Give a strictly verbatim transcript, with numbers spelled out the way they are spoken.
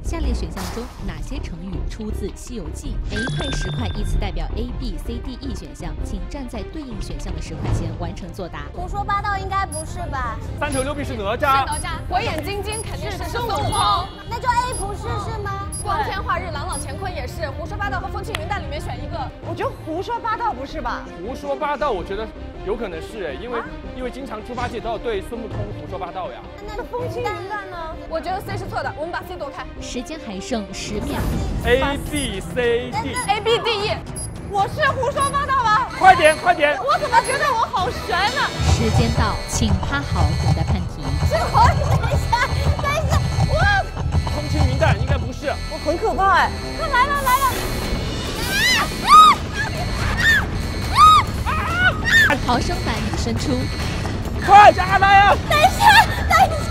下列选项中哪些成语出自《西游记》 ？A 块十块依次代表 A、B、C、D、E 选项，请站在对应选项的十块前完成作答。 胡说八道应该不是吧？ 三头六臂是哪吒， 是哪吒。火眼金睛肯定是孙悟空。 那就 A 不是是吗？ 光天化日，朗朗乾坤也是。胡说八道和风轻云淡里面选一个。 我觉得胡说八道不是吧？ 胡说八道，我觉得有可能是哎，因为、啊、因为经常猪八戒都要对孙悟空胡说八道呀。 那风轻云淡呢？ 我觉得 C 是错的，我们把 C 躲开。 时间还剩十秒。 A B C D A B D E。 我是胡说八道吗？ 快点快点！ 我怎么觉得我好悬呢？ 时间到，请趴好，等待判题。 是我，等一下，等一下，我风轻云淡应该不是， 我很可怕哎！ 快来了来了！ 逃生板已伸出， 快下来呀！ 等一下，等一下。